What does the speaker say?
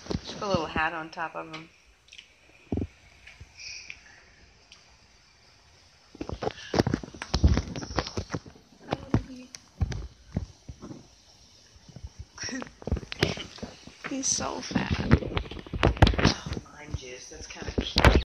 Just put a little hat on top of him. He's so fat.